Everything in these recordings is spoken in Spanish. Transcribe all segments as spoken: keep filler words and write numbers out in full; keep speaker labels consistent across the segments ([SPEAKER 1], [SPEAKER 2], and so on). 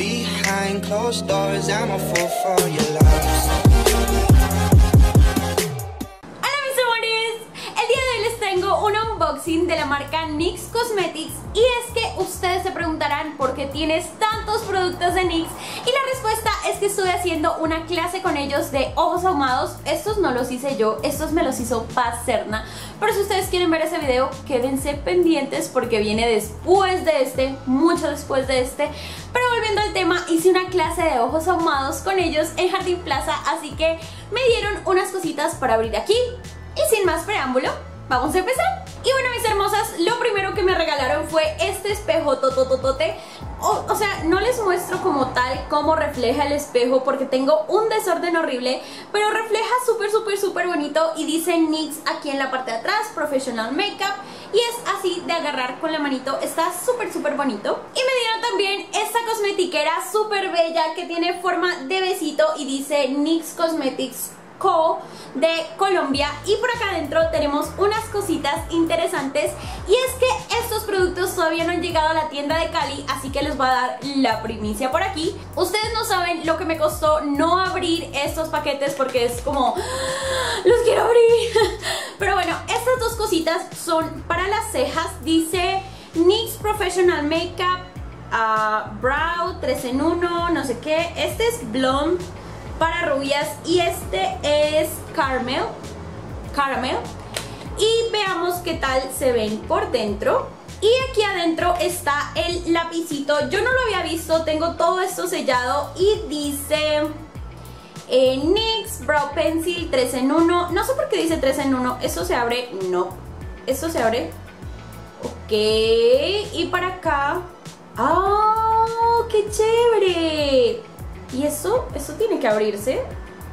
[SPEAKER 1] behind closed doors. I'm a fool for your love.
[SPEAKER 2] Hola mis amores, el día de hoy les traigo un unboxing de la marca NYX Cosmetics. Y es que ustedes se preguntarán por qué tienes tantos productos de NYX, y la respuesta es que estoy haciendo una clase con ellos de ojos ahumados. Estos no los hice yo, estos me los hizo Pazerna. Pero si ustedes quieren ver ese video, quédense pendientes porque viene después de este, mucho después de este. Pero volviendo al tema, hice una clase de ojos ahumados con ellos en Jardín Plaza, así que me dieron unas cositas para abrir aquí. Y sin más preámbulo, vamos a empezar. Y bueno, mis hermosas, lo primero que me regalaron fue este espejo totototote. O, o sea, no les muestro como tal cómo refleja el espejo porque tengo un desorden horrible, pero refleja súper súper súper bonito y dice NYX aquí en la parte de atrás, Professional Makeup, y es así de agarrar con la manito, está súper súper bonito. Y me dieron también esta cosmetiquera súper bella que tiene forma de besito y dice NYX Cosmetics Co de Colombia, y por acá adentro tenemos unas cositas interesantes, y es que estos productos todavía no han llegado a la tienda de Cali, así que les voy a dar la primicia por aquí. Ustedes no saben lo que me costó no abrir estos paquetes porque es como los quiero abrir. Pero bueno, estas dos cositas son para las cejas, dice NYX Professional Makeup uh, Brow tres en uno, no sé qué. Este es Blonde para rubias y este es Caramel, Caramel. Y veamos qué tal se ven por dentro. Y aquí adentro está el lapicito. Yo no lo había visto, tengo todo esto sellado y dice eh, NYX Brow Pencil tres en uno. No sé por qué dice tres en uno. ¿Esto se abre? No. ¿Esto se abre? Ok. Y para acá. ¡Oh, qué chévere! ¿Y eso? ¿Eso tiene que abrirse?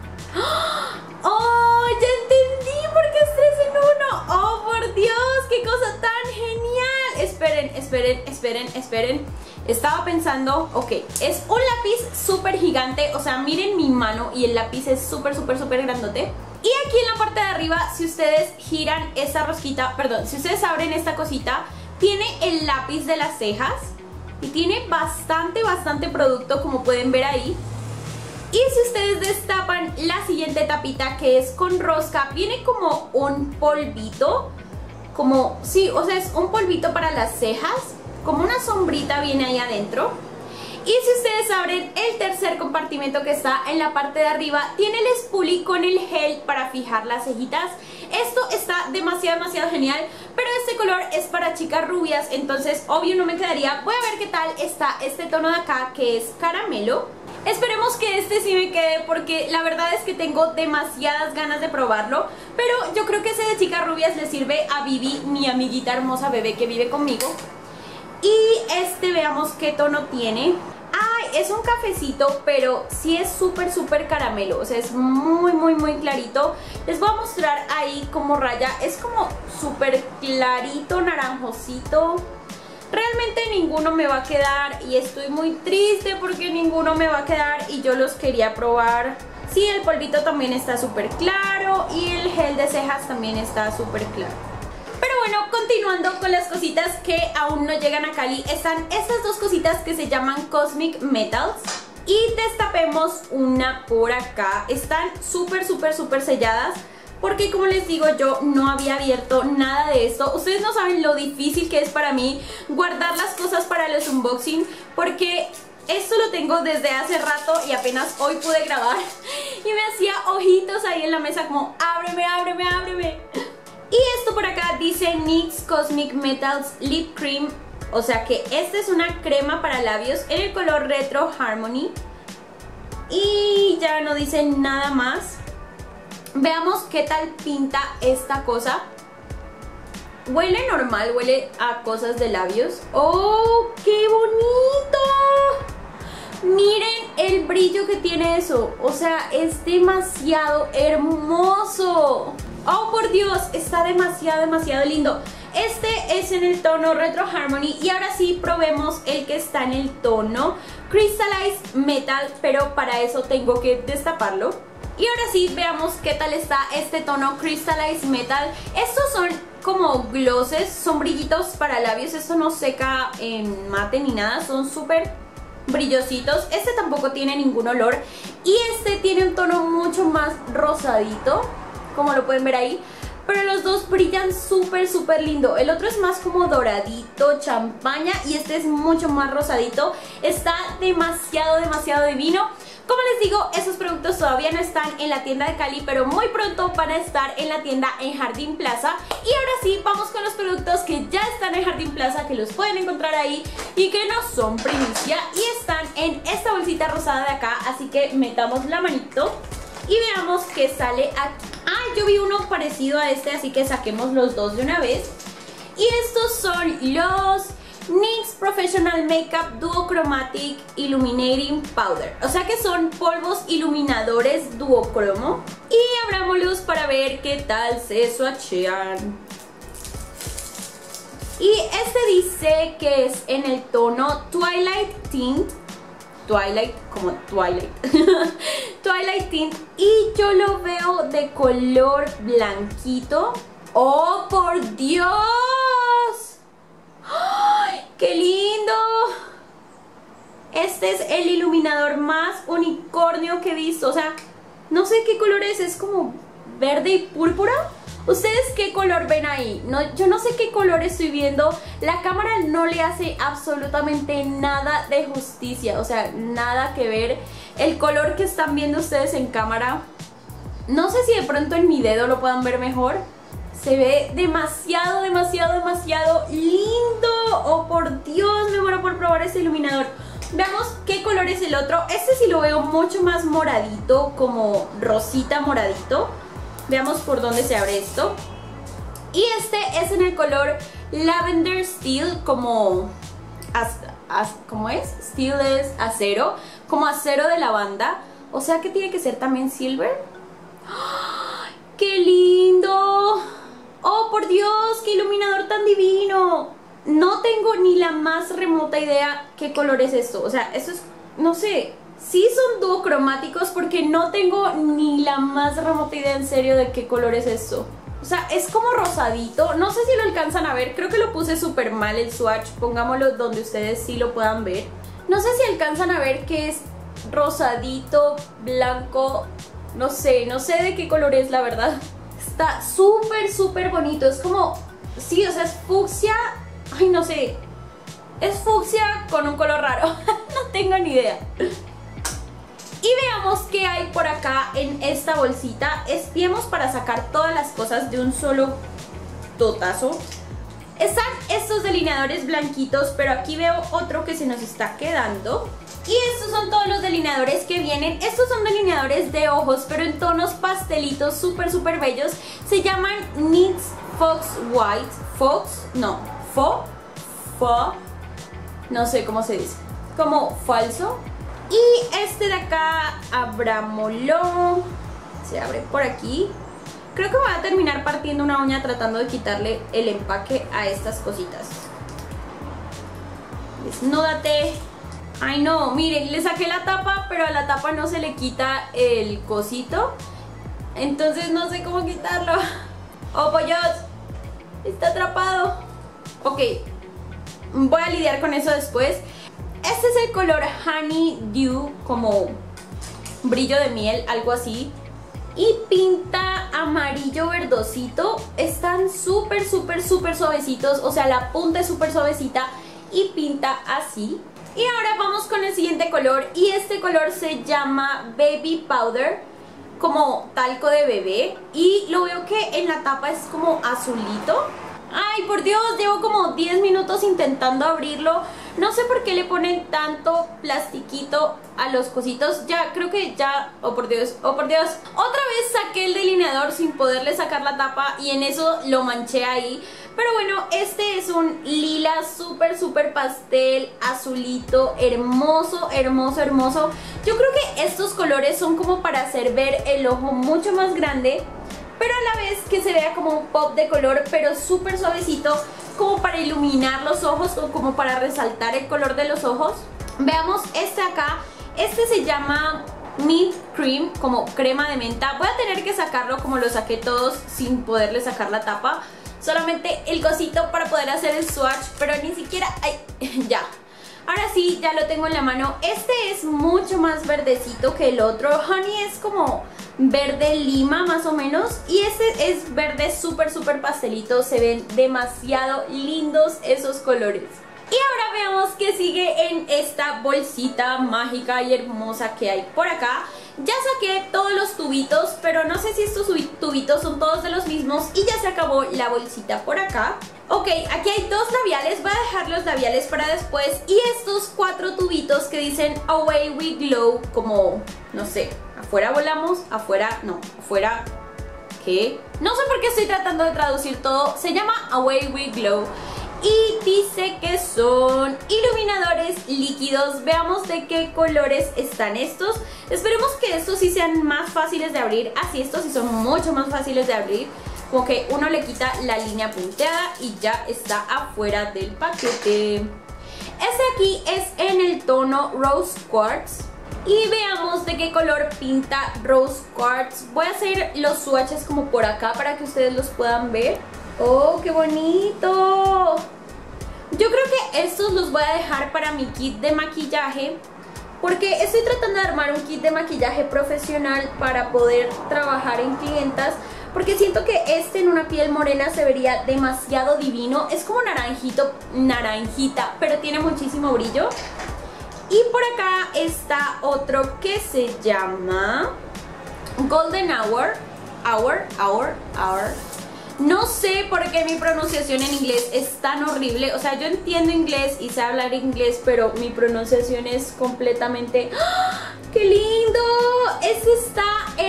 [SPEAKER 2] ¡Oh, ya entendí por qué es tres en uno! ¡Oh, por Dios! ¡Qué cosa tan genial! Esperen, esperen, esperen, esperen. Estaba pensando, ok, es un lápiz súper gigante. O sea, miren mi mano y el lápiz es súper, súper, súper grandote. Y aquí en la parte de arriba, si ustedes giran esta rosquita, perdón, si ustedes abren esta cosita, tiene el lápiz de las cejas. Y tiene bastante, bastante producto, como pueden ver ahí. Y si ustedes destapan la siguiente tapita, que es con rosca, viene como un polvito. Como, sí, o sea, es un polvito para las cejas. Como una sombrita viene ahí adentro. Y si ustedes abren el tercer compartimento que está en la parte de arriba, tiene el spoolie con el gel para fijar las cejitas. Esto está demasiado, demasiado genial, pero este color es para chicas rubias, entonces obvio no me quedaría. Voy a ver qué tal está este tono de acá, que es caramelo. Esperemos que este sí me quede porque la verdad es que tengo demasiadas ganas de probarlo. Pero yo creo que ese de chicas rubias le sirve a Vivi, mi amiguita hermosa bebé que vive conmigo. Y este, veamos qué tono tiene. Ay, es un cafecito, pero sí es súper, súper caramelo. O sea, es muy, muy, muy clarito. Les voy a mostrar ahí como raya. Es como súper clarito, naranjosito. Realmente ninguno me va a quedar y estoy muy triste porque ninguno me va a quedar y yo los quería probar. Sí, el polvito también está súper claro y el gel de cejas también está súper claro. Pero bueno, continuando con las cositas que aún no llegan a Cali, están estas dos cositas que se llaman Cosmic Metals. Y destapemos una por acá. Están súper, súper, súper selladas porque, como les digo, yo no había abierto nada de esto. Ustedes no saben lo difícil que es para mí guardar las cosas para los unboxing, porque esto lo tengo desde hace rato y apenas hoy pude grabar. Y me hacía ojitos ahí en la mesa como ábreme, ábreme, ábreme. Y esto por acá dice NYX Cosmic Metals Lip Cream. O sea que esta es una crema para labios en el color Retro Harmony. Y ya no dice nada más. Veamos qué tal pinta esta cosa. Huele normal, huele a cosas de labios. ¡Oh, qué bonito! Miren el brillo que tiene eso. O sea, es demasiado hermoso. ¡Oh, por Dios! Está demasiado, demasiado lindo. Este es en el tono Retro Harmony. Y ahora sí, probemos el que está en el tono Crystallized Metal. Pero para eso tengo que destaparlo. Y ahora sí, veamos qué tal está este tono Crystallized Metal. Estos son como glosses, son brillitos para labios. Esto no seca en mate ni nada, son súper brillositos. Este tampoco tiene ningún olor y este tiene un tono mucho más rosadito, como lo pueden ver ahí. Pero los dos brillan súper súper lindo. El otro es más como doradito, champaña, y este es mucho más rosadito. Está demasiado demasiado divino. Como les digo, esos productos todavía no están en la tienda de Cali, pero muy pronto van a estar en la tienda en Jardín Plaza. Y ahora sí, vamos con los productos que ya están en Jardín Plaza, que los pueden encontrar ahí y que no son primicia, y están en esta bolsita rosada de acá. Así que metamos la manito y veamos qué sale aquí. Ah, yo vi uno parecido a este, así que saquemos los dos de una vez. Y estos son los NYX Professional Makeup Duochromatic Illuminating Powder. O sea que son polvos iluminadores duocromo. Y abrámoslos para ver qué tal se swatchean. Y este dice que es en el tono Twilight Tint. Twilight, como Twilight. Twilight Tint. Y yo lo veo de color blanquito. ¡Oh, por Dios! ¡Ay, qué lindo! Este es el iluminador más unicornio que he visto. O sea, no sé qué color es. Es como verde y púrpura. ¿Ustedes qué color ven ahí? No, yo no sé qué color estoy viendo. La cámara no le hace absolutamente nada de justicia. O sea, nada que ver. El color que están viendo ustedes en cámara, no sé si de pronto en mi dedo lo puedan ver mejor. Se ve demasiado, demasiado, demasiado lindo. Oh, por Dios, me muero por probar este iluminador. Veamos qué color es el otro. Este sí lo veo mucho más moradito, como rosita moradito. Veamos por dónde se abre esto. Y este es en el color Lavender Steel, como... As, as, ¿Cómo es? Steel es acero, como acero de lavanda. O sea que tiene que ser también silver. ¡Oh, ¡qué lindo! ¡Oh, por Dios! ¡Qué iluminador tan divino! No tengo ni la más remota idea qué color es esto. O sea, esto es... no sé... Sí son duocromáticos porque no tengo ni la más remota idea en serio de qué color es esto. O sea, es como rosadito. No sé si lo alcanzan a ver. Creo que lo puse súper mal el swatch. Pongámoslo donde ustedes sí lo puedan ver. No sé si alcanzan a ver que es rosadito, blanco. No sé, no sé de qué color es, la verdad. Está súper, súper bonito. Es como... sí, o sea, es fucsia. Ay, no sé. Es fucsia con un color raro. No tengo ni idea. Y veamos qué hay por acá en esta bolsita. Espiemos para sacar todas las cosas de un solo totazo. Están estos delineadores blanquitos, pero aquí veo otro que se nos está quedando. Y estos son todos los delineadores que vienen. Estos son delineadores de ojos, pero en tonos pastelitos súper súper bellos. Se llaman NYX Fox White. Fox, no, Fo, Fo, no sé cómo se dice. Como falso. Y este de acá, abrámoslo. Se abre por aquí. Creo que voy a terminar partiendo una uña tratando de quitarle el empaque a estas cositas. Desnúdate. Ay no, miren, le saqué la tapa, pero a la tapa no se le quita el cosito. Entonces no sé cómo quitarlo. Oh, pollos, está atrapado. Ok, voy a lidiar con eso después. Este es el color Honey Dew, como brillo de miel, algo así. Y pinta amarillo verdosito. Están súper, súper, súper suavecitos. O sea, la punta es súper suavecita y pinta así. Y ahora vamos con el siguiente color. Y este color se llama Baby Powder, como talco de bebé. Y lo veo que en la tapa es como azulito. Ay, por Dios, llevo como diez minutos intentando abrirlo. No sé por qué le ponen tanto plastiquito a los cositos. Ya, creo que ya... oh por Dios, oh por Dios. Otra vez saqué el delineador sin poderle sacar la tapa y en eso lo manché ahí. Pero bueno, este es un lila súper, súper pastel, azulito, hermoso, hermoso, hermoso. Yo creo que estos colores son como para hacer ver el ojo mucho más grande, pero a la vez que se vea como un pop de color, pero súper suavecito, como para iluminar los ojos o como para resaltar el color de los ojos. Veamos este acá. Este se llama Mint Cream, como crema de menta. Voy a tener que sacarlo como lo saqué todos sin poderle sacar la tapa. Solamente el cosito para poder hacer el swatch, pero ni siquiera... ay, ya. Ahora sí, ya lo tengo en la mano. Este es mucho más verdecito que el otro. Honey es como verde lima más o menos. Y este es verde súper súper pastelito. Se ven demasiado lindos esos colores. Y ahora veamos qué sigue en esta bolsita mágica y hermosa que hay por acá. Ya saqué todos los tubitos, pero no sé si estos tubitos son todos de los mismos. Y ya se acabó la bolsita por acá. Ok, aquí hay dos labiales, voy a dejar los labiales para después. Y estos cuatro tubitos que dicen Away We Glow, como, no sé, afuera volamos, afuera, no, afuera, ¿qué? No sé por qué estoy tratando de traducir todo. Se llama Away We Glow. Y dice que son iluminadores líquidos. Veamos de qué colores están estos. Esperemos que estos sí sean más fáciles de abrir. Así estos sí son mucho más fáciles de abrir. Como que uno le quita la línea punteada y ya está afuera del paquete. Este aquí es en el tono Rose Quartz. Y veamos de qué color pinta Rose Quartz. Voy a hacer los swatches como por acá para que ustedes los puedan ver. ¡Oh, qué bonito! Yo creo que estos los voy a dejar para mi kit de maquillaje, porque estoy tratando de armar un kit de maquillaje profesional para poder trabajar en clientas, porque siento que este en una piel morena se vería demasiado divino. Es como naranjito, naranjita, pero tiene muchísimo brillo. Y por acá está otro que se llama Golden Hour. Hour, Hour, Hour. No sé por qué mi pronunciación en inglés es tan horrible. O sea, yo entiendo inglés y sé hablar inglés, pero mi pronunciación es completamente... ¡Ah! ¡Qué lindo! ¡Este está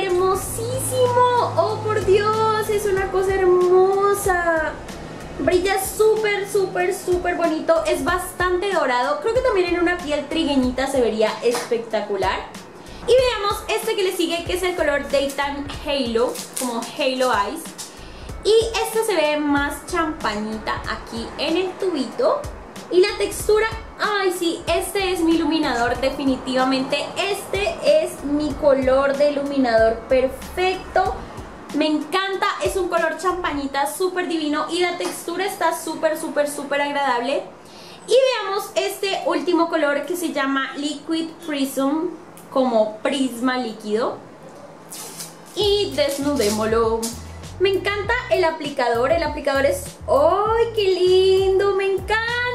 [SPEAKER 2] hermosísimo! ¡Oh, por Dios! Es una cosa hermosa. Brilla súper, súper, súper bonito. Es bastante dorado. Creo que también en una piel trigueñita se vería espectacular. Y veamos este que le sigue, que es el color Daytime Halo, como Halo Eyes. Y este se ve más champañita aquí en el tubito. Y la textura, ay sí, este es mi iluminador definitivamente. Este es mi color de iluminador perfecto. Me encanta, es un color champañita súper divino. Y la textura está súper, súper, súper agradable. Y veamos este último color que se llama Liquid Prism, como prisma líquido. Y desnudémoslo. Me encanta el aplicador, el aplicador es... ¡Ay, qué lindo! ¡Me encanta!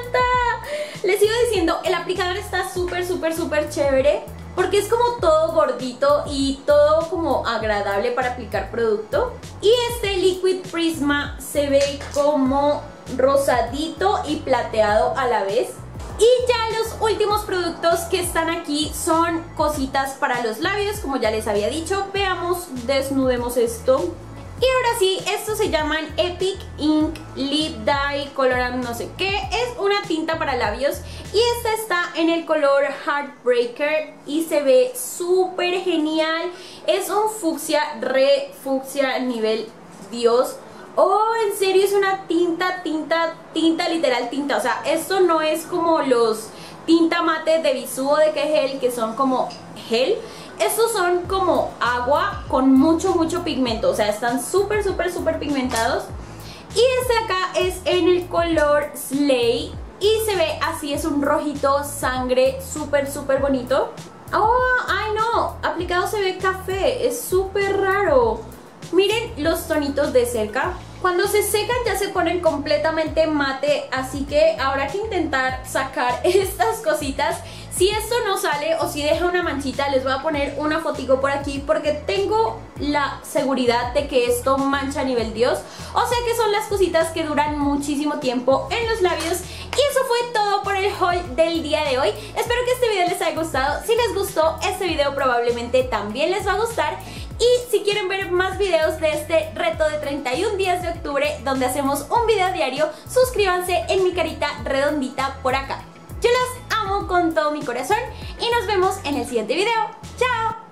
[SPEAKER 2] Les sigo diciendo, el aplicador está súper, súper, súper chévere, porque es como todo gordito y todo como agradable para aplicar producto. Y este Liquid Prisma se ve como rosadito y plateado a la vez. Y ya los últimos productos que están aquí son cositas para los labios, como ya les había dicho. Veamos, desnudemos esto. Y ahora sí, estos se llaman Epic Ink Lip Dye Colorant no sé qué. Es una tinta para labios y esta está en el color Heartbreaker y se ve súper genial. Es un fucsia, re fucsia nivel Dios. Oh, en serio es una tinta, tinta, tinta, literal tinta. O sea, esto no es como los tinta mate de Bisú o de Kegel, que son como gel. Estos son como agua con mucho, mucho pigmento. O sea, están súper, súper, súper pigmentados. Y este acá es en el color Slay. Y se ve así, es un rojito sangre súper, súper bonito. Oh, ay no, aplicado se ve café. Es súper raro. Miren los tonitos de cerca. Cuando se secan ya se ponen completamente mate. Así que habrá que intentar sacar estas cositas. Si esto no sale o si deja una manchita, les voy a poner una fotico por aquí, porque tengo la seguridad de que esto mancha a nivel Dios. O sea que son las cositas que duran muchísimo tiempo en los labios. Y eso fue todo por el haul del día de hoy. Espero que este video les haya gustado. Si les gustó, este video probablemente también les va a gustar. Y si quieren ver más videos de este reto de treinta y un días de octubre, donde hacemos un video diario, suscríbanse en mi carita redondita por acá. Yo los amo con todo mi corazón y nos vemos en el siguiente video. ¡Chao!